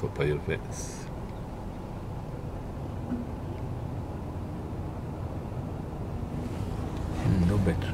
Toa Payoh flats. No battery.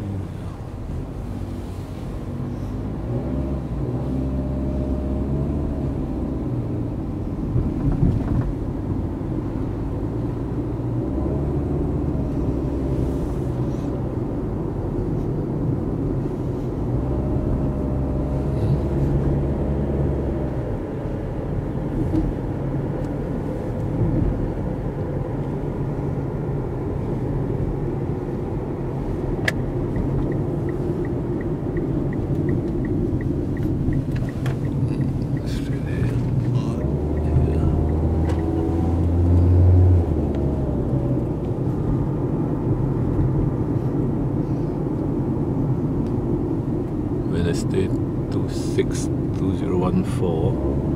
Wednesday 262014.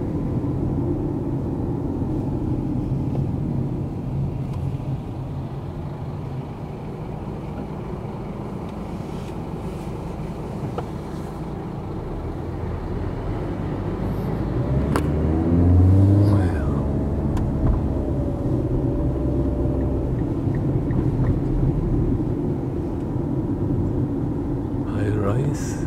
High rise.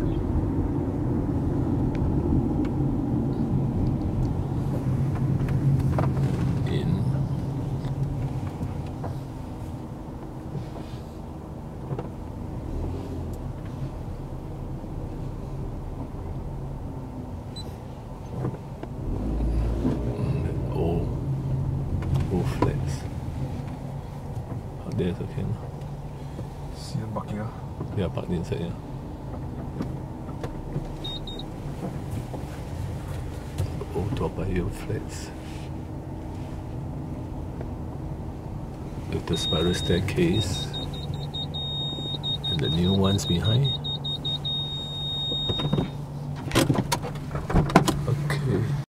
Flats. There's okay. See them parking, ah? Yeah, parked inside, yeah. Old Toa Payoh flats. With the spiral staircase. And the new ones behind.